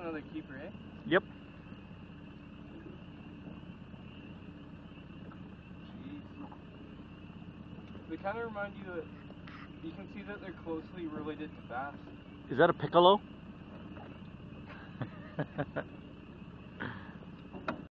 another keeper, eh? Yep. Jeez. They kind of remind you that you can see that they're closely related to bass. Is that a piccolo?